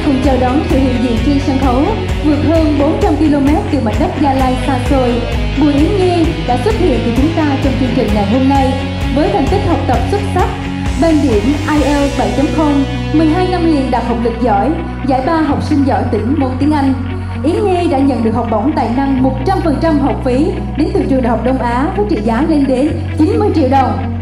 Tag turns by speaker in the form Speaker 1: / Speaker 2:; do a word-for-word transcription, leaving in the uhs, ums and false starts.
Speaker 1: cùng chào đón sự hiện diện trên sân khấu vượt hơn bốn trăm ki lô mét từ mảnh đất Gia Lai xa xôi. Bùi Yến Nhi đã xuất hiện với chúng ta trong chương trình ngày hôm nay với thành tích học tập xuất sắc, band điểm ai eo bảy chấm không, mười hai năm liền đạt học lực giỏi, giải ba học sinh giỏi tỉnh môn tiếng Anh. Yến Nhi đã nhận được học bổng tài năng một trăm phần trăm học phí đến từ trường Đại học Đông Á với trị giá lên đến chín mươi triệu đồng.